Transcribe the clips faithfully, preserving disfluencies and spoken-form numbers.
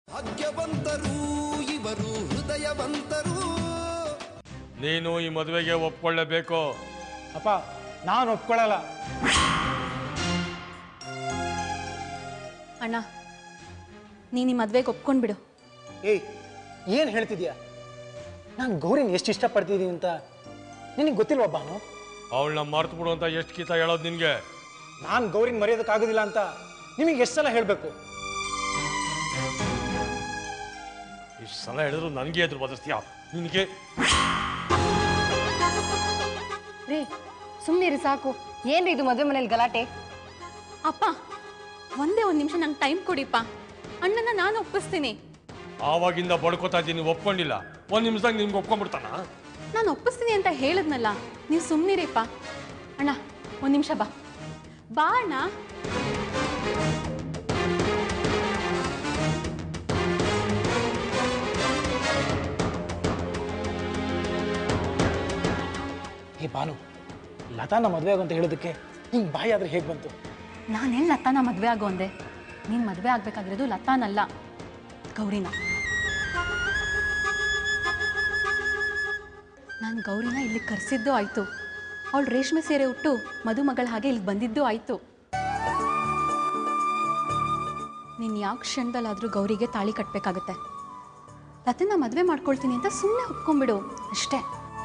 ಭಾಗ್ಯವಂತರು ಇವರು ಹೃದಯವಂತರು. ನೀನು ಈ ಮದುವೆಗೆ ಒಪ್ಕೊಳ್ಳಬೇಕು. ಅಪ್ಪ ನಾನು ಒಪ್ಕೊಳ್ಳಲ್ಲ. ಅಣ್ಣ ನೀನು ಈ ಮದುವೆಗೆ ಒಪ್ಕೊಂಡ್ಬಿಡು. ಏಯ್ ಏನು ಹೇಳ್ತಿದ್ಯಾ? ನಾನು ಗೌರಿನ ಎಷ್ಟು ಇಷ್ಟಪಡ್ತಿದ್ದೀನಿ ಅಂತ ನಿನಗೆ ಗೊತ್ತಿಲ್ವಾ ಬಾನು? ಅವಳನ್ನ ಮರ್ತು ಬಿಡು ಅಂತ ಎಷ್ಟು ಕೀತ ಹೇಳೋದು ನಿನಗೆ? ನಾನು ಗೌರಿನ ಮರೆಯೋದಕ್ಕಾಗೋದಿಲ್ಲ ಅಂತ ನಿಮಗೆ ಎಷ್ಟು ಸಲ ಹೇಳಬೇಕು? ಇಷ್ಟು ಸಲ ಹೇಳಿದ್ರು ನನಗೆ ಎದುರು ಬದಸ್ತೀಯ ನಿನಗೆ? ರೀ ಸುಮ್ಮನಿರಿ ಸಾಕು. ಏನ್ರಿ ಇದು ಮದುವೆ ಮನೇಲಿ ಗಲಾಟೆ? ಅಪ್ಪ ಒಂದೇ ಒಂದು ನಿಮಿಷ ನಂಗೆ ಟೈಮ್ ಕೊಡಿಪ್ಪ. ಅಣ್ಣನ ನಾನು ಒಪ್ಪಿಸ್ತೀನಿ. ಆವಾಗಿಂದ ಬಡ್ಕೋತಾ ಇದ್ದೀನಿ, ಒಪ್ಕೊಂಡಿಲ್ಲ. ಒಂದು ನಿಮಿಷದಾಗ ನಿಮ್ಗೆ ಒಪ್ಕೊಂಡ್ಬಿಡ್ತಾನ? ನಾನು ಒಪ್ಪಿಸ್ತೀನಿ ಅಂತ ಹೇಳಿದ್ನಲ್ಲ, ನೀವು ಸುಮ್ಮನಿರಿಪ್ಪ. ಅಣ್ಣ ಒಂದು ನಿಮಿಷ ಬಾ ಬಾ ಅಣ್ಣ. ಹೇ ಬಾನು, ಲತಾನ ಮದುವೆ ಆಗು ಅಂತ ಹೇಳೋದಕ್ಕೆ ನಿಂಗೆ ಬಾಯಿ ಆದ್ರೆ ಹೇಗೆ ಬಂತು? ನಾನೆಲ್ಲಿ ಲತಾನ ಮದುವೆ ಆಗೋ ಅಂದೆ? ನೀನು ಮದುವೆ ಆಗ್ಬೇಕಾಗಿರೋದು ಲತಾನಲ್ಲ, ಗೌರಿನ. ನಾನು ಗೌರಿನ ಇಲ್ಲಿಗೆ ಕರೆಸಿದ್ದು ಆಯಿತು, ಅವಳು ರೇಷ್ಮೆ ಸೀರೆ ಉಟ್ಟು ಮದುಮಗಳ ಹಾಗೆ ಇಲ್ಲಿಗೆ ಬಂದಿದ್ದು ಆಯಿತು. ನೀನು ಯಾವ ಕ್ಷಣದಲ್ಲಾದರೂ ಗೌರಿಗೆ ತಾಳಿ ಕಟ್ಟಬೇಕಾಗತ್ತೆ. ಲತನ ಮದುವೆ ಮಾಡ್ಕೊಳ್ತೀನಿ ಅಂತ ಸುಮ್ಮನೆ ಒಪ್ಕೊಂಡ್ಬಿಡು ಅಷ್ಟೇ.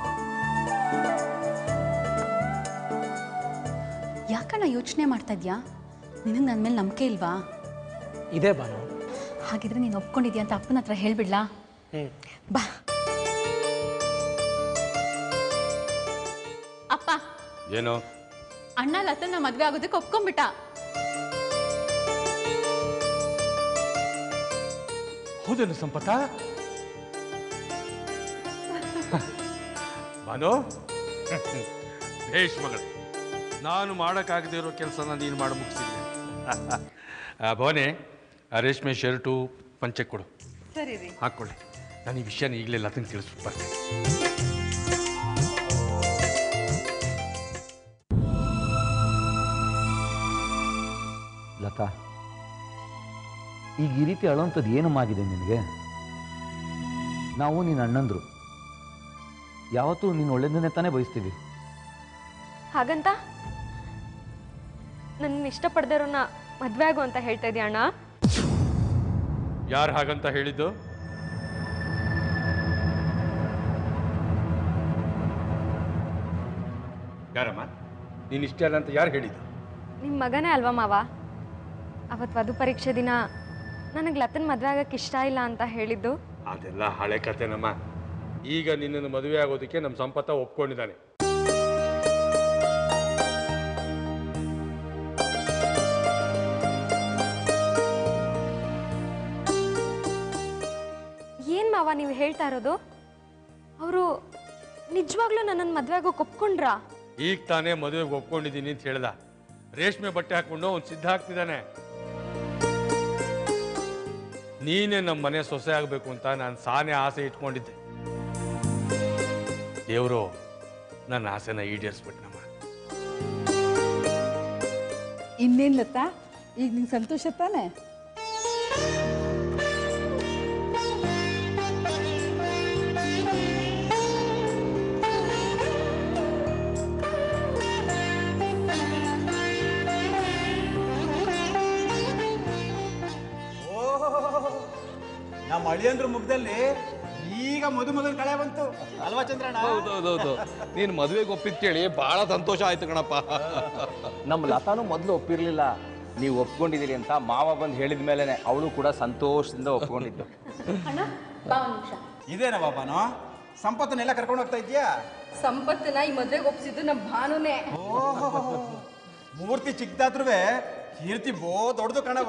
ಯಾಕಣ್ಣ ಯೋಚನೆ ಮಾಡ್ತಾ ಇದ್ಯಾ? ನಿನಗೆ ನನ್ನ ಮೇಲೆ ನಂಬಿಕೆ ಇಲ್ವಾ? ಇದೇ ಬಾನು. ಹಾಗಿದ್ರೆ ನೀನು ಒಪ್ಕೊಂಡಿದ್ಯಾ ಅಂತ ಅಪ್ಪನ ಹತ್ರ ಹೇಳ್ಬಿಡ್ಲಾ? ಬಾ ಅಪ್ಪ. ಏನು? ಅಣ್ಣ ಲತನ ಮದ್ವೆ ಆಗೋದಕ್ಕೆ ಒಪ್ಕೊಂಡ್ಬಿಟ್ಟ. ಹೌದೇನು ಸಂಪತ್ತ? ಬಾನು ಭೇಷ್ ಮಗಳು, ನಾನು ಮಾಡೋಕ್ಕಾಗದೇ ಇರೋ ಕೆಲಸನ ನೀನು ಮಾಡಿ ಮುಗಿಸಿದ್ದೆ. ಭವನೆ, ರೇಷ್ಮೆ ಶರ್ಟು ಪಂಚೆ ಕೊಡು. ಸರಿ ರೀ, ಹಾಕ್ಕೊಳ್ಳಿ. ನಾನು ಈ ವಿಷಯನ ಈಗಲೇ ಲತಂಗೆ ತಿಳಿಸ್ಬಿಟ್ಟು ಬರ್ತೇನೆ. ಲತಾ, ಈಗ ಈ ರೀತಿ ಅಳೋಂಥದ್ದು ಏನಮ್ಮಾಗಿದೆ ನಿನಗೆ? ನಾವು ನಿನ್ನ ಅಣ್ಣಂದ್ರು, ಯಾವತ್ತೂ ನೀನು ಒಳ್ಳೆದನ್ನೇ ತಾನೇ ಬಯಸ್ತೀವಿ. ಹಾಗಂತ ನನ್ನ ಇಷ್ಟಪಡ್ದಿರೋನ್ನ ಮದ್ವೆ ಆಗು ಅಂತ ಹೇಳ್ತಾ ಇದೀಯ ಅಣ್ಣ? ಯಾರು ಹಾಗಂತ ಹೇಳಿದ್ದು? ಯಾರಮ್ಮ? ನೀನು ಇಷ್ಟ ಅಲ್ಲ ಅಂತ ಯಾರು ಹೇಳಿದ್ದು? ನಿಮ್ಮ ಮಗನೇ ಅಲ್ವಾ ಮಾವ? ಅವತ್ತು ವಧು ಪರೀಕ್ಷೆ ದಿನ ನನಗೆ ಲತನ್ ಮದುವೆ ಆಗಕ್ಕೆ ಇಷ್ಟ ಇಲ್ಲ ಅಂತ ಹೇಳಿದ್ದು. ಅದೆಲ್ಲ ಹಳೆ ಕಥೆನಮ್ಮ. ಈಗ ನಿನ್ನನ್ನು ಮದುವೆ ಆಗೋದಕ್ಕೆ ನಮ್ಮ ಸಂಪತ್ತ ಒಪ್ಕೊಂಡಿದ್ದಾನೆ. ಏನ್ ಮಾವ ನೀವು ಹೇಳ್ತಾ ಇರೋದು? ಅವರು ನಿಜವಾಗ್ಲೂ ನನ್ನನ್ನು ಮದುವೆ ಆಗೋಕೆ ಒಪ್ಕೊಂಡ್ರಾ? ಈಗ ತಾನೇ ಮದುವೆಗೆ ಒಪ್ಕೊಂಡಿದ್ದೀನಿ ಅಂತ ಹೇಳ್ದ. ರೇಷ್ಮೆ ಬಟ್ಟೆ ಹಾಕೊಂಡು ಅವ್ನು ಸಿದ್ಧ ಆಗ್ತಿದ್ದಾನೆ. ನೀನೇ ನಮ್ಮ ಮನೆ ಸೊಸೆ ಆಗಬೇಕು ಅಂತ ನಾನು ಸಾನೆ ಆಸೆ ಇಟ್ಕೊಂಡಿದ್ದೆ. ದೇವರು ನನ್ನ ಆಸೆನ ಈಡೇರಿಸ್ಬಿಟ್ನಮ್ಮ. ಇನ್ನೇನ್ ಲತಾ, ಈಗ ನಿಂಗೆ ಸಂತೋಷ ತಾನೆ? ನಮ್ಮ ಅಳಿಯಂದ್ರ ಮುಖದಲ್ಲಿ ಈಗ ಮದುಮಗನ ಕಳೆ ಬಂತು ಅಲ್ವಾ ಚಂದ್ರಣ್ಣ? ಹೌದೌದೌದು, ನೀನು ಮದುವೆಗೆ ಒಪ್ಪಿದ್ ಕೇಳಿ ಬಹಳ ಸಂತೋಷ ಆಯ್ತು ಕಣಪ್ಪ. ನಮ್ಮ ಲತಾನು ಮೊದಲು ಒಪ್ಪಿರಲಿಲ್ಲ, ನೀವು ಒಪ್ಕೊಂಡಿದ್ದೀರಿ ಅಂತ ಮಾವ ಬಂದು ಹೇಳಿದ ಮೇಲೆನೆ ಅವಳು ಕೂಡ ಸಂತೋಷದಿಂದ ಒಪ್ಕೊಂಡಿದ್ದು. ಇದೇನ ಬಾಬಾನು, ಸಂಪತ್ತನ್ನೆಲ್ಲ ಕರ್ಕೊಂಡು ಹೋಗ್ತಾ ಇದೆಯಾ? ಸಂಪತ್ತನ ಈ ಮದುವೆಗೆ ಒಪ್ಪಿಸಿದ್ದು ನಮ್ಮ ಭಾನುನೇ. ಓಹೋ, ಮೂರ್ತಿ ಚಿಕ್ಕದಾದ್ರೂ ಕೀರ್ತಿ ಬೋ ದೊಡ್ಡದು ಕಣವ.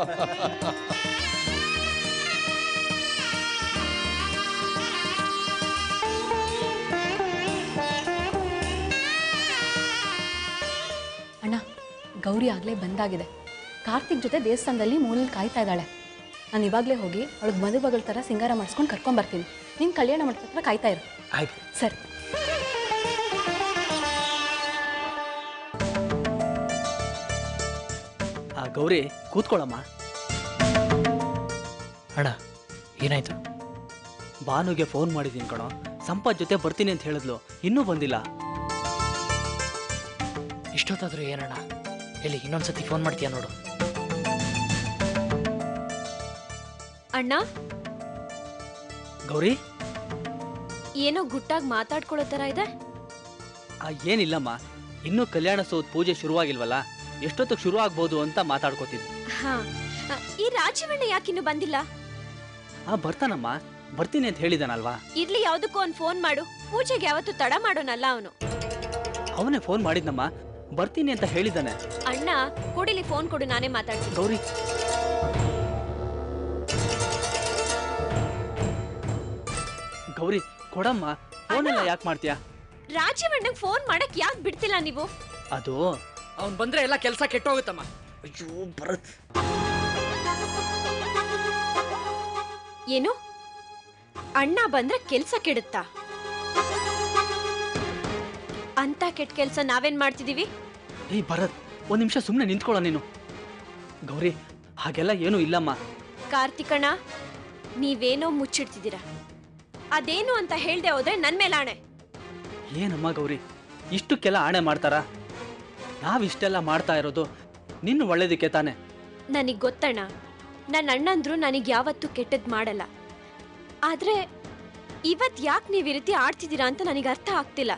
ಅಣ್ಣ, ಗೌರಿ ಆಗಲೇ ಬಂದಾಗಿದೆ. ಕಾರ್ತಿಕ್ ಜೊತೆ ದೇವಸ್ಥಾನದಲ್ಲಿ ಮೂಲಲ್ಲಿ ಕಾಯ್ತಾ ಇದ್ದಾಳೆ. ನಾನು ಇವಾಗಲೇ ಹೋಗಿ ಅವಳಿಗೆ ಮದುಮಗಳ ಥರ ಸಿಂಗಾರ ಮಾಡಿಸ್ಕೊಂಡು ಕರ್ಕೊಂಬರ್ತೀನಿ. ನೀನು ಕಲ್ಯಾಣ ಮಂಟಪದ ಹತ್ರ ಕಾಯ್ತಾ ಇರು. ಆಯ್ತು ಸರಿ. ಗೌರಿ ಕೂತ್ಕೊಳ್ಳಮ್ಮ. ಅಣ್ಣ ಏನಾಯ್ತು? ಭಾನುಗೆ ಫೋನ್ ಮಾಡಿದ್ದೀನಿ ಕಣೋ, ಸಂಪತ್ ಜೊತೆ ಬರ್ತೀನಿ ಅಂತ ಹೇಳಿದ್ಲು, ಇನ್ನೂ ಬಂದಿಲ್ಲ. ಇಷ್ಟೊತ್ತಾದ್ರೂ ಏನಣ್ಣ? ಎಲ್ಲಿ ಇನ್ನೊಂದ್ಸತಿ ಫೋನ್ ಮಾಡ್ತೀಯ ನೋಡು. ಅಣ್ಣ ಗೌರಿ, ಏನೋ ಗುಟ್ಟಾಗಿ ಮಾತಾಡ್ಕೊಳ್ಳೋ ಥರ ಇದೆ. ಆ ಏನಿಲ್ಲಮ್ಮ, ಇನ್ನೂ ಕಲ್ಯಾಣೋತ್ಸವದ ಪೂಜೆ ಶುರುವಾಗಿಲ್ವಲ್ಲ, ಎಷ್ಟೊತ್ತಿಗೆ ಶುರು ಆಗ್ಬೋದು ಅಂತ ಮಾತಾಡ್ಕೋತಿದ್ವಿ. ಹಾ, ಈ ರಾಜೀವಣ್ಣ ಯಾಕಿನ್ನು ಬಂದಿಲ್ಲ? ಆ ಬರ್ತಾನಮ್ಮ, ಬರ್ತೀನಿ ಅಂತ ಹೇಳಿದಾನಲ್ವಾ. ಇರ್ಲಿ, ಯಾವ್ದಕ್ಕೂ ಅವ್ನು ಫೋನ್ ಮಾಡು. ಪೂಜೆಗೆ ಯಾವತ್ತು ತಡ ಮಾಡೋನಲ್ಲ ಅವನು. ಅವನೇ ಫೋನ್ ಮಾಡಿದ್ನಮ್ಮ, ಬರ್ತೀನಿ ಅಂತ ಹೇಳಿದಾನೆ. ಅಣ್ಣ ಕೊಡಿಲಿ, ಫೋನ್ ಕೊಡು, ನಾನೇ ಮಾತಾಡ್ತೀನಿ. ಗೌರಿ, ಗೌರಿ ಕೊಡಮ್ಮ, ಫೋನ್ ಎಲ್ಲ ಯಾಕೆ ಮಾಡ್ತೀಯಾ? ರಾಜೀವಣ್ಣಂಗ್ ಫೋನ್ ಮಾಡಕ್ ಯಾಕೆ ಬಿಡ್ತಿಲ್ಲ ನೀವು? ಅದು ಅವ್ನು ಬಂದ್ರೆ ಎಲ್ಲ ಕೆಲಸ ಕೆಟ್ಟೋಗುತ್ತಮ್ಮ. ಅಯ್ಯೋ ಭರತ್, ಏನು ಅಣ್ಣ ಬಂದ್ರೆ ಕೆಲ್ಸ ಕೆಡುತ್ತಾ? ಅಂತ ಕೆಟ್ಟ ಕೆಲ್ಸ ನಾವೇನ್ ಮಾಡ್ತಿದೀವಿ? ಏಯ್ ಭರತ್, ಒಂದ್ ನಿಮಿಷ ಸುಮ್ಮನೆ ನಿಂತ್ಕೊಳ್ಳೋ ನೀನು. ಗೌರಿ, ಹಾಗೆಲ್ಲ ಏನೂ ಇಲ್ಲಮ್ಮ. ಕಾರ್ತಿಕಣ್ಣ, ನೀವೇನೋ ಮುಚ್ಚಿಡ್ತಿದ್ದೀರಾ. ಅದೇನು ಅಂತ ಹೇಳ್ದೆ ಹೋದ್ರೆ ನನ್ ಮೇಲೆ ಆಣೆ. ಏನಮ್ಮ ಗೌರಿ, ಇಷ್ಟಕ್ಕೆಲ್ಲ ಆಣೆ ಮಾಡ್ತಾರಾ? ನಾವಿಷ್ಟೆಲ್ಲ ಮಾಡ್ತಾ ಇರೋದು ನಿನ್ನ ಒಳ್ಳೇದಕ್ಕೆ ತಾನೆ. ನನಗ್ ಗೊತ್ತಣ್ಣ, ನನ್ನ ಅಣ್ಣಂದ್ರು ನನಗ್ ಯಾವತ್ತೂ ಕೆಟ್ಟದ್ ಮಾಡಲ್ಲ. ಆದ್ರೆ ಇವತ್ ಯಾಕೆ ನೀವ್ ಈ ರೀತಿ ಆಡ್ತಿದ್ದೀರಾ ಅಂತ ನನಗೆ ಅರ್ಥ ಆಗ್ತಿಲ್ಲ.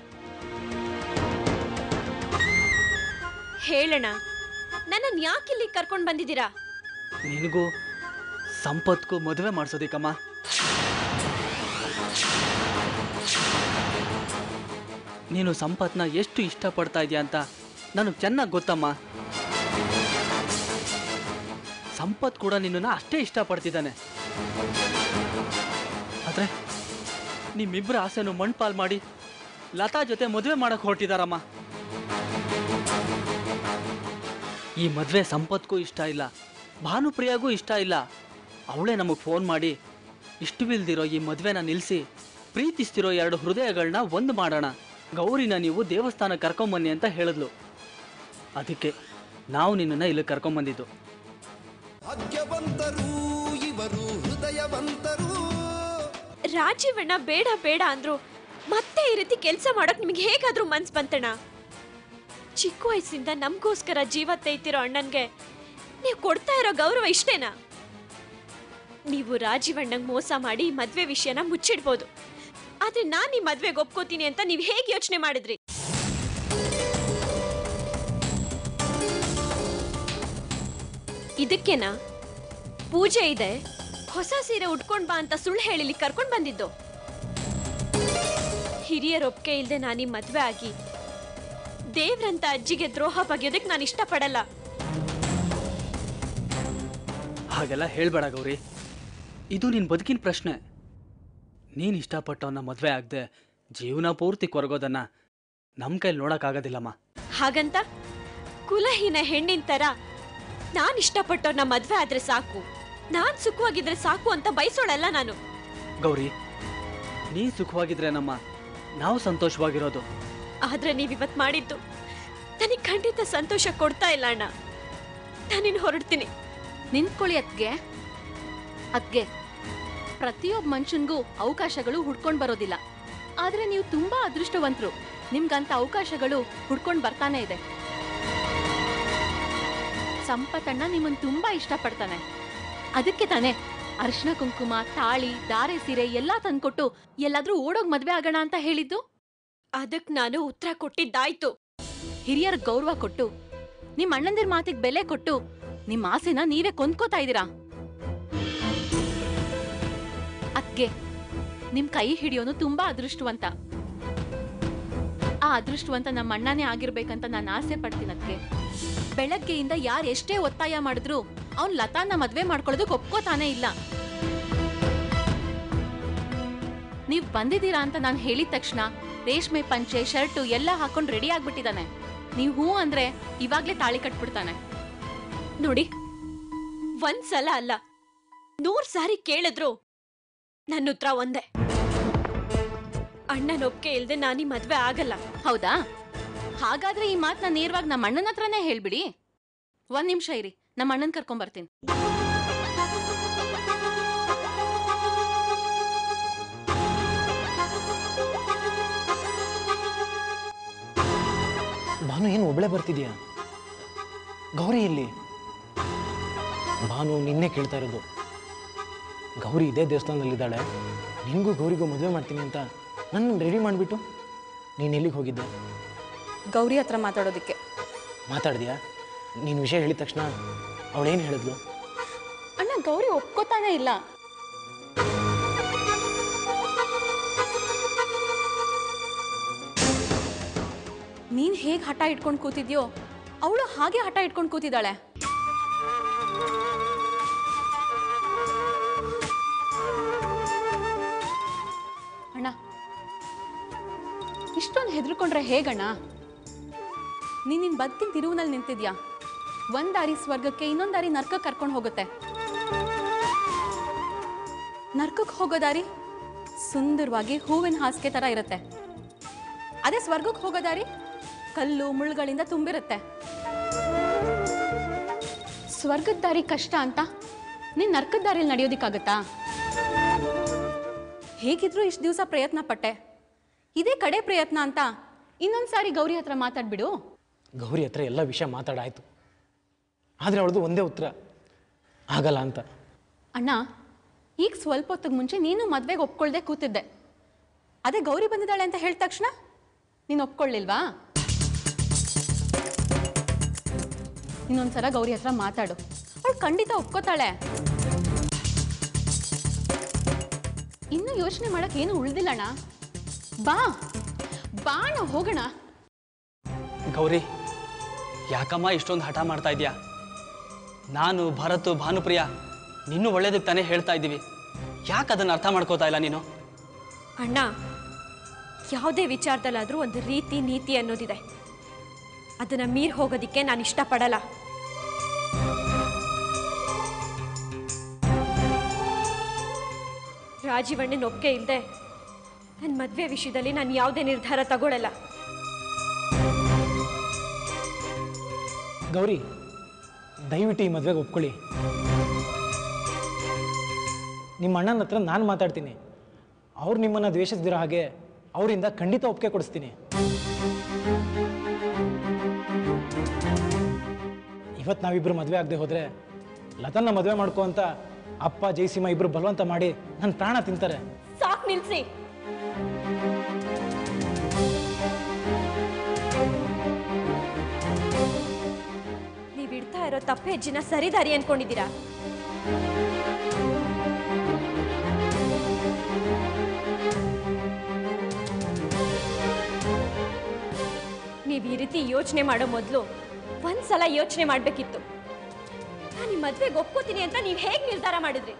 ಹೇಳಣ್ಣ, ನನ್ನನ್ ಯಾಕೆ ಇಲ್ಲಿ ಕರ್ಕೊಂಡ್ ಬಂದಿದ್ದೀರಾ? ನಿನಗೂ ಸಂಪತ್ಗೂ ಮದುವೆ ಮಾಡ್ಸೋದಿಕ್ಕಮ್ಮ. ನೀನು ಸಂಪತ್ನ ಎಷ್ಟು ಇಷ್ಟಪಡ್ತಾ ಇದೆಯಾ ಅಂತ ನನಗೆ ಚೆನ್ನಾಗಿ ಗೊತ್ತಮ್ಮ. ಸಂಪತ್ ಕೂಡ ನಿನ್ನನ್ನು ಅಷ್ಟೇ ಇಷ್ಟಪಡ್ತಿದ್ದಾನೆ. ಆದ್ರೆ ನಿಮ್ಮಿಬ್ಬರ ಆಸೆನು ಮಣ್ಪಾಲ್ ಮಾಡಿ ಲತಾ ಜೊತೆ ಮದುವೆ ಮಾಡಕ್ ಹೊರಟಿದಾರಮ್ಮ. ಈ ಮದುವೆ ಸಂಪತ್ಗೂ ಇಷ್ಟ ಇಲ್ಲ, ಭಾನುಪ್ರಿಯಾಗೂ ಇಷ್ಟ ಇಲ್ಲ. ಅವಳೇ ನಮಗೆ ಫೋನ್ ಮಾಡಿ ಇಷ್ಟವಿಲ್ದಿರೋ ಈ ಮದುವೆನ ನಿಲ್ಲಿಸಿ ಪ್ರೀತಿಸ್ತಿರೋ ಎರಡು ಹೃದಯಗಳನ್ನ ಒಂದು ಮಾಡೋಣ, ಗೌರಿನ ನೀವು ದೇವಸ್ಥಾನ ಕರ್ಕೊಂಬನ್ನಿ ಅಂತ ಹೇಳಿದ್ಲು. ಅದಕ್ಕೆ ನಾವು ನಿನ್ನನ್ನು ಇಲ್ಲಿ ಕರ್ಕೊಂಬಂದಿದ್ದು. ಭಾಗ್ಯವಂತರು ಇವರು, ಹೃದಯವಂತರು. ರಾಜೀವಣ್ಣ ಬೇಡ ಬೇಡ ಅಂದ್ರು, ಮತ್ತೆ ಈ ರೀತಿ ಕೆಲಸ ಮಾಡಕ್ ನಿಮ್ಗೆ ಹೇಗಾದ್ರೂ ಮನ್ಸ್ ಬಂತಣ್ಣ? ಚಿಕ್ಕ ವಯಸ್ಸಿಂದ ನಮ್ಗೋಸ್ಕರ ಜೀವ ತೆಯ್ತಿರೋ ಅಣ್ಣನ್ಗೆ ನೀವು ಕೊಡ್ತಾ ಇರೋ ಗೌರವ ಇಷ್ಟೇನಾ? ನೀವು ರಾಜೀವಣ್ಣಂಗ್ ಮೋಸ ಮಾಡಿ ಮದ್ವೆ ವಿಷಯನ ಮುಚ್ಚಿಡ್ಬೋದು, ಆದ್ರೆ ನಾನ್ ಈ ಮದ್ವೆಗೆ ಒಪ್ಕೋತೀನಿ ಅಂತ ನೀವ್ ಹೇಗೆ ಯೋಚನೆ ಮಾಡಿದ್ರಿ? ಇದಕ್ಕೇನಾ ಪೂಜೆ ಇದೆ, ಹೊಸ ಸೀರೆ ಉಟ್ಕೊಂಡ್ ಬಾ ಅಂತ ಸುಳ್ಳು ಹೇಳಿ ಕರ್ಕೊಂಡ್ ಬಂದಿದ್ದು? ಹಿರಿಯರ ಒಪ್ಪಿಗೆ ಇಲ್ದೆ ನಾನು ಈ ಮದ್ವೆ ಆಗಿ ದೇವ್ರಂತ ಅಜ್ಜಿಗೆ ದ್ರೋಹ ಬಗೆಯೋದಕ್ಕೆ ನಾನು ಇಷ್ಟಪಡಲ್ಲ. ಹಾಗೆಲ್ಲ ಹೇಳ್ಬೇಡ ಗೌರಿ, ಇದು ನಿನ್ ಬದುಕಿನ ಪ್ರಶ್ನೆ. ನೀನ್ ಇಷ್ಟಪಟ್ಟವನ್ನ ಮದ್ವೆ ಆಗದೆ ಜೀವನ ಪೂರ್ತಿ ಕೊರಗೋದನ್ನ ನಮ್ ಕೈಲಿ ನೋಡಕ್ಕಾಗೋದಿಲ್ಲಮ್ಮ. ಹಾಗಂತ ಕುಲಹೀನ ಹೆಣ್ಣಿನ ತರ ನಾನ್ ಇಷ್ಟಪಟ್ಟವ್ರನ್ನ ಮದ್ವೆ ಆದ್ರೆ ಸಾಕು, ನಾನ್ ಸುಖವಾಗಿದ್ರೆ ಸಾಕು ಅಂತ ಬಯಸೋಳಲ್ಲ ನಾನು. ಗೌರಿ, ನೀ ಸುಖವಾಗಿದ್ರೆ ನಮ್ಮ ನಾವು ಸಂತೋಷವಾಗಿರೋದು. ಆದ್ರೆ ನೀವಿವತ್ ಮಾಡಿದ್ದು ನನಗೆ ಖಂಡಿತ ಸಂತೋಷ ಕೊಡ್ತಾ ಇಲ್ಲ ಅಣ್ಣ. ನಾನಿನ್ ಹೊರಡ್ತೀನಿ. ನಿಂತ್ಕೊಳ್ಳಿ ಅತ್ಗೆ. ಅತ್ಗೆ, ಪ್ರತಿಯೊಬ್ಬ ಮನುಷ್ಯನ್ಗೂ ಅವಕಾಶಗಳು ಹುಡ್ಕೊಂಡ್ ಬರೋದಿಲ್ಲ. ಆದ್ರೆ ನೀವು ತುಂಬಾ ಅದೃಷ್ಟವಂತರು, ನಿಮ್ಗಂತ ಅವಕಾಶಗಳು ಹುಡ್ಕೊಂಡ್ ಬರ್ತಾನೆ ಇದೆ. ಸಂಪತ್ತಣ್ಣ ನಿಮ್ಮನ್ ತುಂಬಾ ಇಷ್ಟಪಡ್ತಾನೆ. ಅದಕ್ಕೆ ತಾನೆ ಅರ್ಶನ ಕುಂಕುಮ, ತಾಳಿ, ದಾರೆ ಸೀರೆ ಎಲ್ಲಾ ತಂದ್ಕೊಟ್ಟು ಎಲ್ಲಾದ್ರೂ ಓಡೋಗ್ ಮದ್ವೆ ಆಗೋಣ ಅಂತ ಹೇಳಿದ್ದು. ಅದಕ್ ನಾನು ಉತ್ತರ ಕೊಟ್ಟಿದ್ದಾಯ್ತು. ಹಿರಿಯರ ಗೌರವ ಕೊಟ್ಟು, ನಿಮ್ ಅಣ್ಣಂದಿರ್ ಮಾತಿಗೆ ಬೆಲೆ ಕೊಟ್ಟು, ನಿಮ್ ಆಸೆನ ನೀವೇ ಕೊಂದ್ಕೋತಾ ಇದೀರಾ. ಅದ್ಗೆ ನಿಮ್ ಕೈ ಹಿಡಿಯೋನು ತುಂಬಾ ಅದೃಷ್ಟವಂತ. ಆ ಅದೃಷ್ಟವಂತ ನಮ್ಮ ಅಣ್ಣನೇ ಆಗಿರ್ಬೇಕಂತ ನಾನು ಆಸೆ ಪಡ್ತೀನಿ. ಅದ್ಗೆ ಬೆಳಗ್ಗೆಯಿಂದ ಯಾರು ಎಷ್ಟೇ ಒತ್ತಾಯ ಮಾಡಿದ್ರು ಅವ್ನ್ ಲತಾನ ಮದ್ವೆ ಮಾಡ್ಕೊಳ್ಳೋದಕ್ಕೆ ಒಪ್ಕೋತಾನೆ ಇಲ್ಲ. ನೀವ್ ಬಂದಿದ್ದೀರಾ ಅಂತ ನಾನು ಹೇಳಿದ ತಕ್ಷಣ ರೇಷ್ಮೆ ಪಂಚೆ, ಶರ್ಟು ಎಲ್ಲ ಹಾಕೊಂಡ್ ರೆಡಿ ಆಗ್ಬಿಟ್ಟಿದ್ದಾನೆ. ನೀವ್ ಹೂ ಅಂದ್ರೆ ಇವಾಗ್ಲೇ ತಾಳಿ ಕಟ್ಬಿಡ್ತಾನೆ. ನೋಡಿ, ಒಂದ್ಸಲ ಅಲ್ಲ ನೂರ್ ಸಾರಿ ಕೇಳಿದ್ರು ನನ್ನ ಉತ್ತರ ಒಂದೇ. ಅಣ್ಣನ ಒಪ್ಪಿಗೆ ಇಲ್ದೆ ನಾನೀ ಮದ್ವೆ ಆಗಲ್ಲ. ಹೌದಾ? ಹಾಗಾದ್ರೆ ಈ ಮಾತನ್ನ ನೇರವಾಗಿ ನಮ್ಮ ಅಣ್ಣನ ಹತ್ರನೇ ಹೇಳ್ಬಿಡಿ. ಒಂದ್ ನಿಮಿಷ ಇರಿ, ನಮ್ಮ ಅಣ್ಣನ್ ಕರ್ಕೊಂಡ್ ಬರ್ತೀನಿ. ಒಬ್ಬಳೇ ಬರ್ತಿದ್ಯಾ? ಗೌರಿ ಇಲ್ಲಿ? ಭಾನು ನಿನ್ನೆ ಕೇಳ್ತಾ ಇರೋದು. ಗೌರಿ ಇದೇ ದೇವಸ್ಥಾನದಲ್ಲಿದ್ದಾಳೆ, ನಿನಗೂ ಗೌರಿಗೂ ಮದುವೆ ಮಾಡ್ತೀನಿ ಅಂತ ನನ್ನ ರೆಡಿ ಮಾಡಿಬಿಟ್ಟು ನೀನು ಎಲ್ಲಿಗೆ ಹೋಗಿದ್ದೆ? ಗೌರಿ ಹತ್ರ ಮಾತಾಡೋದಕ್ಕೆ. ಮಾತಾಡಿದ್ಯಾ? ನೀನು ವಿಷಯ ಹೇಳಿದ ತಕ್ಷಣ ಅವಳೇನು ಹೇಳಿದ್ಲು? ಅಣ್ಣ, ಗೌರಿ ಒಪ್ಕೋತಾನೆ ಇಲ್ಲ. ನೀನ್ ಹೇಗೆ ಹಠ ಇಟ್ಕೊಂಡು ಕೂತಿದ್ಯೋ ಅವಳು ಹಾಗೆ ಹಠ ಇಟ್ಕೊಂಡು ಕೂತಿದ್ದಾಳೆ. ಅಣ್ಣ, ಇಷ್ಟೊಂದು ಹೆದರ್ಕೊಂಡ್ರೆ ಹೇಗಣ್ಣ? ನೀನ್ ನಿನ್ ಬದುಕಿನ ತಿರುವಿನಲ್ಲಿ ನಿಂತಿದ್ಯಾ. ಒಂದ್ ದಾರಿ ಸ್ವರ್ಗಕ್ಕೆ, ಇನ್ನೊಂದ್ ದಾರಿ ನರ್ಕಕ್ಕೆ ಕರ್ಕೊಂಡು ಹೋಗುತ್ತೆ. ನರ್ಕಕ್ಕೆ ಹೋಗೋ ದಾರಿ ಸುಂದರವಾಗಿ ಹೂವಿನ ಹಾಸಿಗೆ ತರ ಇರುತ್ತೆ. ಅದೇ ಸ್ವರ್ಗಕ್ಕೆ ಹೋಗೋ ದಾರಿ ಕಲ್ಲು ಮುಳ್ಳುಗಳಿಂದ ತುಂಬಿರುತ್ತೆ. ಸ್ವರ್ಗದ ದಾರಿ ಕಷ್ಟ ಅಂತ ನೀನ್ ನರ್ಕದ ದಾರಿಯಲ್ಲಿ ನಡೆಯೋದಿಕ್ಕಾಗತ್ತಾ? ಹೇಗಿದ್ರು ಇಷ್ಟು ದಿವಸ ಪ್ರಯತ್ನ ಪಟ್ಟೆ, ಇದೇ ಕಡೆ ಪ್ರಯತ್ನ ಅಂತ ಇನ್ನೊಂದ್ಸಾರಿ ಗೌರಿ ಹತ್ರ ಮಾತಾಡ್ಬಿಡು. ಗೌರಿ ಹತ್ರ ಎಲ್ಲ ವಿಷಯ ಮಾತಾಡಾಯ್ತು, ಆದರೆ ಅವಳದು ಒಂದೇ ಉತ್ತರ, ಆಗಲ್ಲ ಅಂತ. ಅಣ್ಣ, ಈಗ ಸ್ವಲ್ಪ ಹೊತ್ತಿಗೆ ಮುಂಚೆ ನೀನು ಮದ್ವೆಗೆ ಒಪ್ಕೊಳ್ದೆ ಕೂತಿದ್ದೆ. ಅದೇ ಗೌರಿ ಬಂದಿದ್ದಾಳೆ ಅಂತ ಹೇಳಿದ ತಕ್ಷಣ ನೀನು ಒಪ್ಕೊಳ್ಳಿಲ್ವಾ? ಇನ್ನೊಂದ್ಸಲ ಗೌರಿ ಹತ್ರ ಮಾತಾಡು, ಅವಳು ಖಂಡಿತ ಒಪ್ಕೋತಾಳೆ. ಇನ್ನು ಯೋಚನೆ ಮಾಡಕ್ ಏನು ಉಳ್ದಿಲ್ಲಣ್ಣ. ಬಾ ಬಾ ನಾವು ಹೋಗೋಣ. ಗೌರಿ, ಯಾಕಮ್ಮ ಇಷ್ಟೊಂದು ಹಠ ಮಾಡ್ತಾ ಇದೀಯಾ? ನಾನು, ಭರತ್, ಭಾನುಪ್ರಿಯ ನಿನ್ನೂ ಒಳ್ಳೇದಕ್ಕೆ ತಾನೇ ಹೇಳ್ತಾ ಇದ್ದೀವಿ. ಯಾಕೆ ಅದನ್ನು ಅರ್ಥ ಮಾಡ್ಕೋತಾ ಇಲ್ಲ ನೀನು? ಅಣ್ಣ, ಯಾವುದೇ ವಿಚಾರದಲ್ಲಾದರೂ ಒಂದು ರೀತಿ ನೀತಿ ಅನ್ನೋದಿದೆ. ಅದನ್ನ ಮೀರಿ ಹೋಗೋದಿಕ್ಕೆ ನಾನು ಇಷ್ಟಪಡಲ್ಲ. ರಾಜೀವಣ್ಣನ ಒಪ್ಪಿಗೆ ಇಲ್ಲದೆ ನನ್ನ ಮದುವೆ ವಿಷಯದಲ್ಲಿ ನಾನು ಯಾವುದೇ ನಿರ್ಧಾರ ತಗೊಳ್ಳಲ್ಲ. ಗೌರಿ, ದಯವಿಟ್ಟು ಈ ಮದುವೆಗೆ ಒಪ್ಕೊಳ್ಳಿ. ನಿಮ್ಮ ಅಣ್ಣನ ಹತ್ರ ನಾನು ಮಾತಾಡ್ತೀನಿ. ಅವ್ರು ನಿಮ್ಮನ್ನು ದ್ವೇಷಿಸ್ದಿರೋ ಹಾಗೆ ಅವರಿಂದ ಖಂಡಿತ ಒಪ್ಪಿಗೆ ಕೊಡಿಸ್ತೀನಿ. ಇವತ್ತು ನಾವಿಬ್ಬರು ಮದುವೆ ಆಗದೆ ಹೋದರೆ ಲತನ್ನ ಮದುವೆ ಮಾಡ್ಕೋ ಅಂತ ಅಪ್ಪ ಜಯಸೀಮ ಇಬ್ಬರು ಬಲವಂತ ಮಾಡಿ ನನ್ನ ಪ್ರಾಣ ತಿಂತಾರೆ. ಸಾಕು ನಿಲ್ಸಿ. ನೀವು ಇಡ್ತಾ ಇರೋ ತಪ್ಪು ಹೆಜ್ಜೆನ ಸರಿದಾರಿ ಅನ್ಕೊಂಡಿದ್ದೀರಾ? ನೀವು ಈ ರೀತಿ ಯೋಚನೆ ಮಾಡೋ ಮೊದಲು ಒಂದ್ಸಲ ಯೋಚನೆ ಮಾಡಬೇಕಿತ್ತು. ನಾನು ನಿಮ್ಮ ಮದುವೆಗೆ ಒಪ್ಕೋತೀನಿ ಅಂತ ನೀವು ಹೇಗೆ ನಿರ್ಧಾರ ಮಾಡಿದ್ರಿ?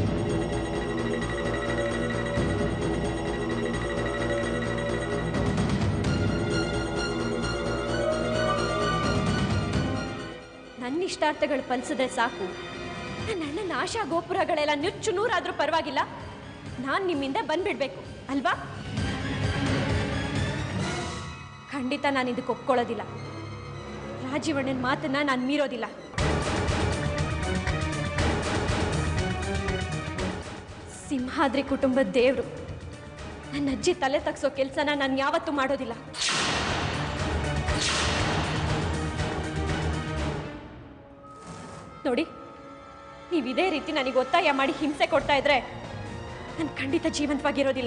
ನನ್ನ ಇಷ್ಟಾರ್ಥಗಳು ಫಲಿಸಿದ್ರೆ ಸಾಕು. ನನ್ನ ಅಣ್ಣನ ಆಶಾ ಗೋಪುರಗಳೆಲ್ಲ ನುಚ್ಚು ನೂರಾದ್ರೂ ಪರವಾಗಿಲ್ಲ, ನಾನು ನಿಮ್ಮಿಂದ ಬಂದ್ಬಿಡ್ಬೇಕು ಅಲ್ವಾ? ಖಂಡಿತ ನಾನು ಇದಕ್ಕೆ ಒಪ್ಕೊಳ್ಳೋದಿಲ್ಲ. ರಾಜೀವಣ್ಣನ ಮಾತನ್ನ ನಾನು ಮೀರೋದಿಲ್ಲ. ಸಿಂಹಾದ್ರಿ ಕುಟುಂಬದ ದೇವರು ನನ್ನ ಅಜ್ಜಿ ತಲೆ ತಗ್ಸೋ ಕೆಲಸನ ನಾನು ಯಾವತ್ತೂ ಮಾಡೋದಿಲ್ಲ. ನೋಡಿ, ನೀವು ಇದೇ ರೀತಿ ನನಗೆ ಒತ್ತಾಯ ಮಾಡಿ ಹಿಂಸೆ ಕೊಡ್ತಾ ಇದ್ರೆ ನಾನು ಖಂಡಿತ ಜೀವಂತವಾಗಿರೋದಿಲ್ಲ.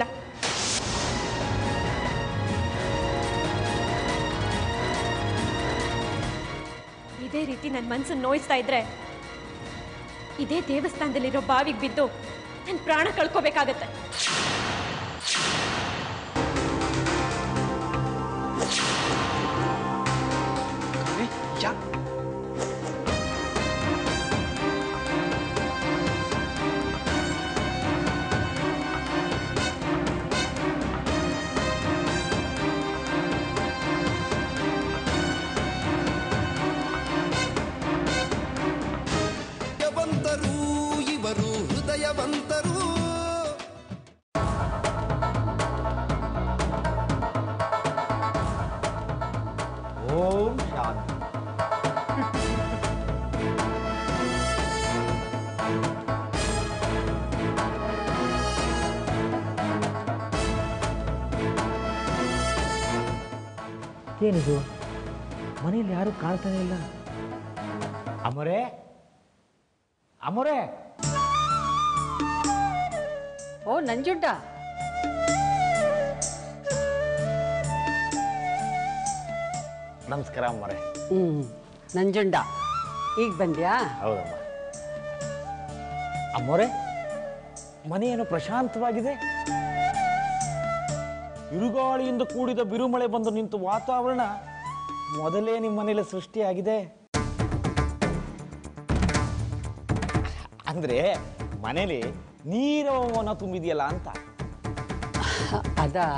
ಇದೇ ರೀತಿ ನನ್ನ ಮನಸ್ಸನ್ನು ನೋಯಿಸ್ತಾ ಇದ್ರೆ ಇದೇ ದೇವಸ್ಥಾನದಲ್ಲಿರೋ ಬಾವಿಗೆ ಬಿದ್ದು ನನ್ನ ಪ್ರಾಣ ಕಳ್ಕೋಬೇಕಾಗತ್ತೆ. ಹೃದಯವಂತರು ಇವರು ಹೃದಯವಂತರು. ಓಂ ಶಾಂತಿ. ಏನಿದು? ಮನೇಲಿ ಯಾರು ಕಾಣ್ತಾನೆ ಇಲ್ಲ. ಅಮರೇ ಅಮರೇ ಓ ನಂಜುಂಡ, ನಮಸ್ಕಾರ ಅಮ್ಮರೇ. ಹ್ಞೂ ನಂಜುಂಡ, ಈಗ ಬಂದ್ಯಾ? ಹೌದಮ್ಮ. ಅಮ್ಮರೇ, ಮನೆಯೇನು ಪ್ರಶಾಂತವಾಗಿದೆ. ಬಿರುಗಾಳಿಯಿಂದ ಕೂಡಿದ ಬಿರುಮಳೆ ಬಂದು ನಿಂತು ವಾತಾವರಣ ಮೊದಲೇ ನಿಮ್ಮ ಮನೇಲಿ ಸೃಷ್ಟಿಯಾಗಿದೆ. ಅಂದ್ರೆ ಮನೇಲಿ ನೀರವನ ತುಂಬಿದೆಯಲ್ಲ ಅಂತ. ಅದಾ,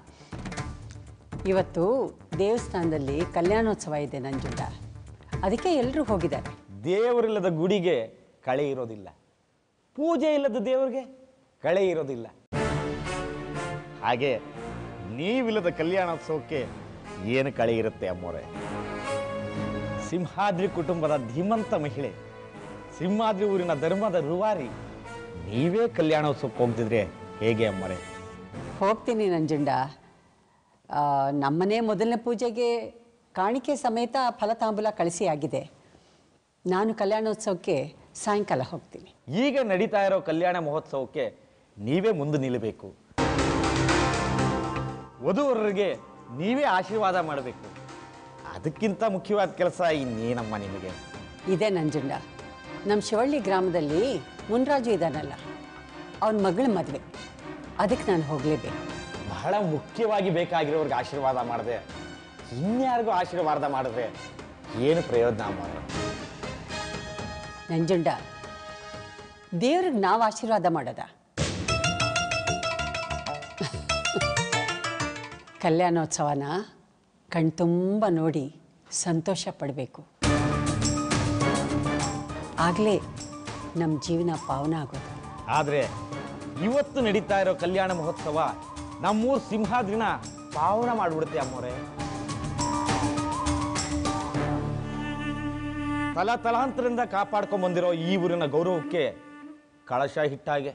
ಇವತ್ತು ದೇವಸ್ಥಾನದಲ್ಲಿ ಕಲ್ಯಾಣೋತ್ಸವ ಇದೆ ನಂಜುಂಡ, ಅದಕ್ಕೆ ಎಲ್ಲರೂ ಹೋಗಿದ್ದಾರೆ. ದೇವರಿಲ್ಲದ ಗುಡಿಗೆ ಕಳೆ ಇರೋದಿಲ್ಲ, ಪೂಜೆ ಇಲ್ಲದ ದೇವರಿಗೆ ಕಳೆ ಇರೋದಿಲ್ಲ. ಹಾಗೆ ನೀವಿಲ್ಲದ ಕಲ್ಯಾಣೋತ್ಸವಕ್ಕೆ ಏನು ಕಳೆ ಇರುತ್ತೆ ಅಮ್ಮೋರೆ? ಸಿಂಹಾದ್ರಿ ಕುಟುಂಬದ ಧೀಮಂತ ಮಹಿಳೆ, ಸಿಂಹಾದ್ರಿ ಊರಿನ ಧರ್ಮದ ರೂವಾರಿ, ನೀವೇ ಕಲ್ಯಾಣೋತ್ಸವಕ್ಕೆ ಹೋಗ್ತಿದ್ರೆ ಹೇಗೆ ಅಮ್ಮರೆ? ಹೋಗ್ತೀನಿ ನಂಜುಂಡ. ನಮ್ಮನೆ ಮೊದಲನೇ ಪೂಜೆಗೆ ಕಾಣಿಕೆ ಸಮೇತ ಫಲತಾಂಬೂಲ ಕಳಿಸಿ ಆಗಿದೆ. ನಾನು ಕಲ್ಯಾಣೋತ್ಸವಕ್ಕೆ ಸಾಯಂಕಾಲ ಹೋಗ್ತೀನಿ. ಈಗ ನಡೀತಾ ಇರೋ ಕಲ್ಯಾಣ ಮಹೋತ್ಸವಕ್ಕೆ ನೀವೇ ಮುಂದೆ ನಿಲ್ಲಬೇಕು. ವಧುವರರಿಗೆ ನೀವೇ ಆಶೀರ್ವಾದ ಮಾಡಬೇಕು. ಅದಕ್ಕಿಂತ ಮುಖ್ಯವಾದ ಕೆಲಸ ಇನ್ನೇನಮ್ಮ ನಿಮಗೆ? ಇದೆ ನಂಜುಂಡ. ನಮ್ಮ ಶಿವಳ್ಳಿ ಗ್ರಾಮದಲ್ಲಿ ಮುನ್ರಾಜು ಇದ್ದಾನಲ್ಲ, ಅವನ ಮಗಳ ಮದುವೆ, ಅದಕ್ಕೆ ನಾನು ಹೋಗಲೇಬೇಕು. ಬಹಳ ಮುಖ್ಯವಾಗಿ ಬೇಕಾಗಿರೋರ್ಗೆ ಆಶೀರ್ವಾದ ಮಾಡಿದೆ, ಇನ್ಯಾರಿಗೂ ಆಶೀರ್ವಾದ ಮಾಡಿದ್ರೆ ಏನು ಪ್ರಯೋಜನ ಅಮ್ಮ? ನಂಜುಂಡ, ದೇವ್ರಿಗೆ ನಾವು ಆಶೀರ್ವಾದ ಮಾಡೋದ? ಕಲ್ಯಾಣೋತ್ಸವನ ಕಣ್ತುಂಬ ನೋಡಿ ಸಂತೋಷ ಪಡಬೇಕು. ಆಗಲೇ ನಮ್ಮ ಜೀವನ ಪಾವನ ಆಗೋದು. ಆದರೆ ಇವತ್ತು ನಡೀತಾ ಇರೋ ಕಲ್ಯಾಣ ಮಹೋತ್ಸವ ನಮ್ಮೂರು ಸಿಂಹಾದ್ರಿನ ಪಾವನ ಮಾಡಿಬಿಡುತ್ತೆ ಅಮ್ಮೋರೆ. ತಲ ತಲಾಂತರದಿಂದ ಕಾಪಾಡ್ಕೊಂಡ್ ಬಂದಿರೋ ಈ ಊರಿನ ಗೌರವಕ್ಕೆ ಕಳಶ ಹಿಟ್ಟಾಗೆ.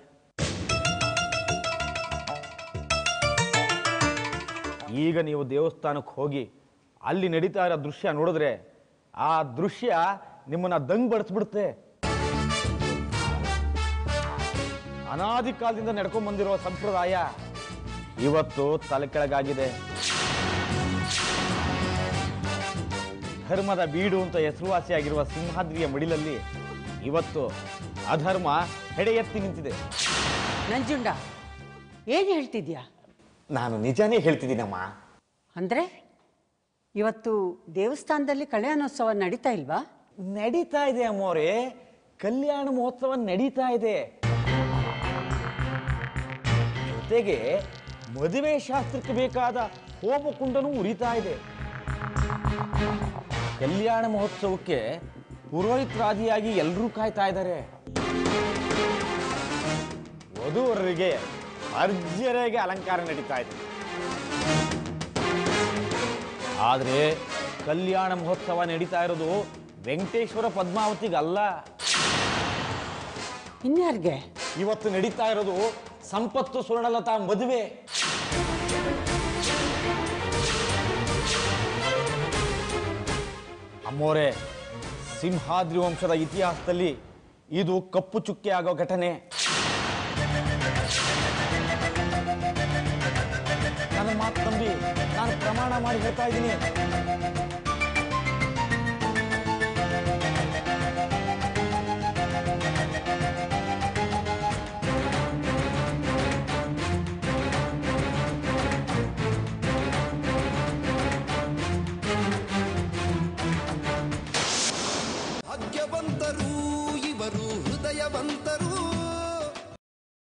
ಈಗ ನೀವು ದೇವಸ್ಥಾನಕ್ಕೆ ಹೋಗಿ ಅಲ್ಲಿ ನಡೀತಾ ಇರೋ ದೃಶ್ಯ ನೋಡಿದ್ರೆ ಆ ದೃಶ್ಯ ನಿಮ್ಮನ್ನ ದಂಗ್ ಬಡಿಸ್ಬಿಡುತ್ತೆ. ಅನಾದಿ ಕಾಲದಿಂದ ನಡ್ಕೊಂಡ್ ಬಂದಿರೋ ಸಂಪ್ರದಾಯ ಇವತ್ತು ತಲೆ ಕೆಳಗಾಗಿದೆ. ಧರ್ಮದ ಬೀಡು ಅಂತ ಹೆಸರುವಾಸಿಯಾಗಿರುವ ಸಿಂಹಾದ್ರಿಯ ಮಡಿಲಲ್ಲಿ ಇವತ್ತು ಅಧರ್ಮ ಹೆಡೆ ಎತ್ತಿ ನಿಂತಿದೆ. ನಂಜುಂಡ, ಏನು ಹೇಳ್ತಿದ್ಯಾ? ನಾನು ನಿಜಾನೇ ಹೇಳ್ತಿದ್ದೀನಮ್ಮ. ಅಂದರೆ ಇವತ್ತು ದೇವಸ್ಥಾನದಲ್ಲಿ ಕಲ್ಯಾಣೋತ್ಸವ ನಡೀತಾ ಇಲ್ವಾ? ನಡೀತಾ ಇದೆ ಅಮ್ಮೋರೆ, ಕಲ್ಯಾಣ ಮಹೋತ್ಸವ ನಡೀತಾ ಇದೆ. ಜೊತೆಗೆ ಮದುವೆ ಶಾಸ್ತ್ರಕ್ಕೆ ಬೇಕಾದ ಹೋಮಕುಂಡನೂ ಉರಿತಾ ಇದೆ. ಕಲ್ಯಾಣ ಮಹೋತ್ಸವಕ್ಕೆ ಪುರೋಹಿತರಾದಿಯಾಗಿ ಎಲ್ಲರೂ ಕಾಯ್ತಾ ಇದ್ದಾರೆ. ವಧುವರರಿಗೆ ಭರ್ಜರಿಯಾಗಿ ಅಲಂಕಾರ ನಡೀತಾ ಇದೆ. ಆದರೆ ಕಲ್ಯಾಣ ಮಹೋತ್ಸವ ನಡೀತಾ ಇರೋದು ವೆಂಕಟೇಶ್ವರ ಪದ್ಮಾವತಿಗಲ್ಲ. ಇನ್ಯಾರಿಗೆ? ಇವತ್ತು ನಡೀತಾ ಇರೋದು ಸಂಪತ್ತು ಸ್ವರ್ಣಲತಾ ಮದುವೆ. ಅಮ್ಮೋರೆ, ಸಿಂಹಾದ್ರಿ ವಂಶದ ಇತಿಹಾಸದಲ್ಲಿ ಇದು ಕಪ್ಪು ಚುಕ್ಕೆ ಆಗೋ ಘಟನೆ. ನನ್ನ ಮಾತು ನಂಬಿ ನಾನು ಪ್ರಮಾಣ ಮಾಡಿ ಹೇಳ್ತಾ ಇದ್ದೀನಿ. ಭಾಗ್ಯವಂತರು ಇವರು, ಹೃದಯವಂತರು